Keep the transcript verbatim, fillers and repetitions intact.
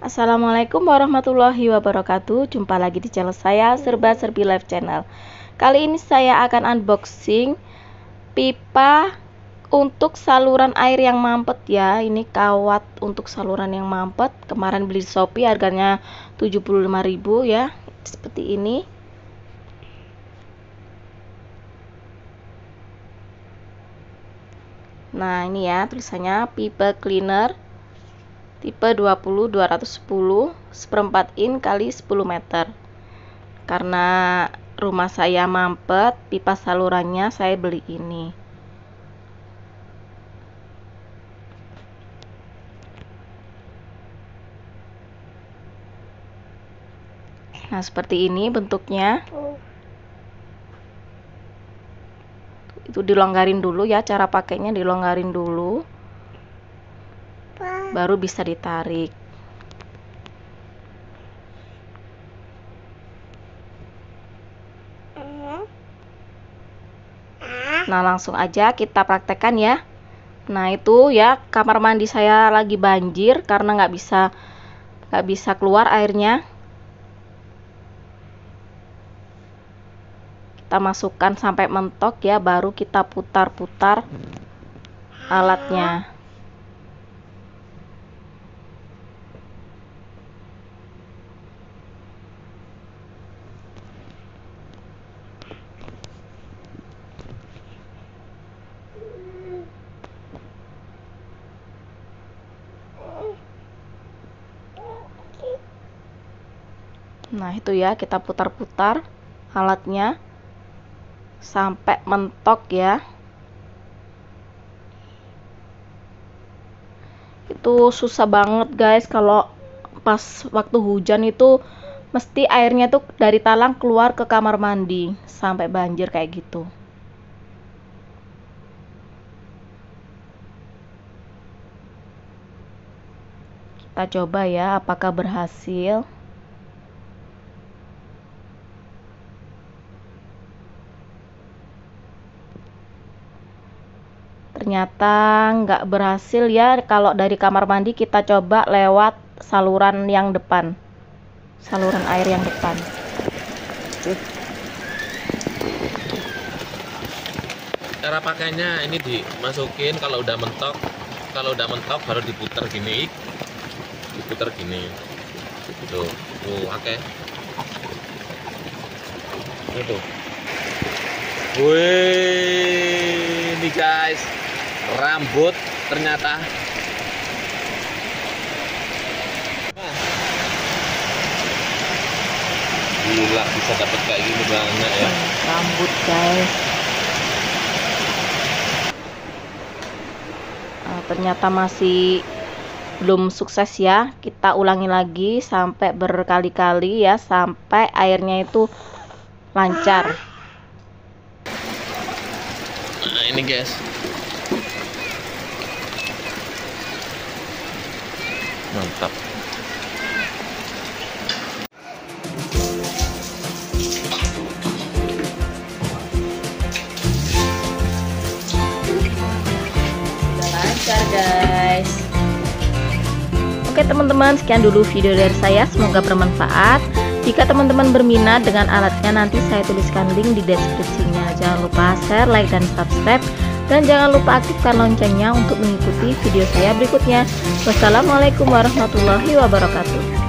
Assalamualaikum warahmatullahi wabarakatuh. Jumpa lagi di channel saya, Serba Serbi Live Channel. Kali ini saya akan unboxing pipa untuk saluran air yang mampet ya. Ini kawat untuk saluran yang mampet. Kemarin beli di Shopee, harganya tujuh puluh lima ribu ya. Seperti ini. Nah, ini ya tulisannya pipa cleaner tipe dua puluh dua ratus sepuluh seperempat in kali sepuluh meter. Karena rumah saya mampet, pipa salurannya saya beli ini. Nah, seperti ini bentuknya. Itu dilonggarin dulu ya, cara pakainya dilonggarin dulu. Baru bisa ditarik. Nah, langsung aja kita praktekkan ya. Nah, itu ya kamar mandi saya lagi banjir karena nggak bisa nggak bisa keluar airnya. Kita masukkan sampai mentok ya, baru kita putar-putar alatnya. Nah, itu ya, kita putar-putar alatnya sampai mentok ya. Itu susah banget guys, kalau pas waktu hujan itu mesti airnya tuh dari talang keluar ke kamar mandi sampai banjir kayak gitu. Kita coba ya apakah berhasil. Ternyata nggak berhasil ya. Kalau dari kamar mandi kita coba lewat saluran yang depan, saluran air yang depan. Cara pakainya ini dimasukin, kalau udah mentok, kalau udah mentok baru diputar gini, diputar gini, tuh, tuh, oke, itu, wih, ini guys. Rambut ternyata gila, bisa dapat kayak gini banget ya rambut guys. Nah, ternyata masih belum sukses ya. Kita ulangi lagi sampai berkali-kali ya, sampai airnya itu lancar. Nah, ini guys, mantap. Udah lancar guys. Oke teman-teman, sekian dulu video dari saya, semoga bermanfaat. Jika teman-teman berminat dengan alatnya, nanti saya tuliskan link di deskripsinya. Jangan lupa share, like, dan subscribe. Dan jangan lupa aktifkan loncengnya untuk mengikuti video saya berikutnya. Wassalamualaikum warahmatullahi wabarakatuh.